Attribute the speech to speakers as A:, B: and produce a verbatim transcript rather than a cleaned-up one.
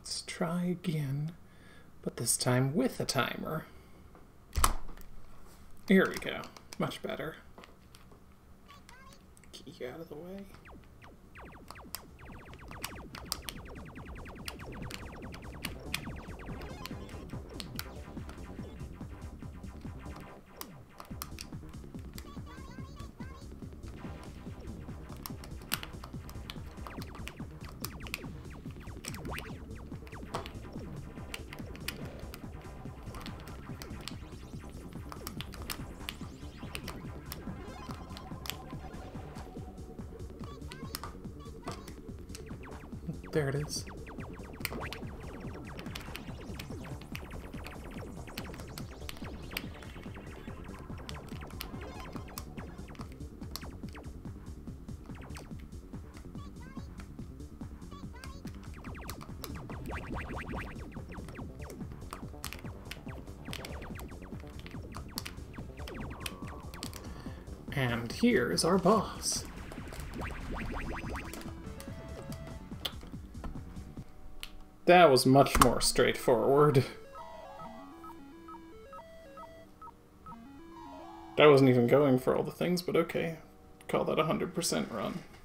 A: Let's try again, but this time with a timer. Here we go. Much better. Get you out of the way. There it is. And here is our boss. That was much more straightforward. I wasn't even going for all the things, but okay. Call that a one hundred percent run.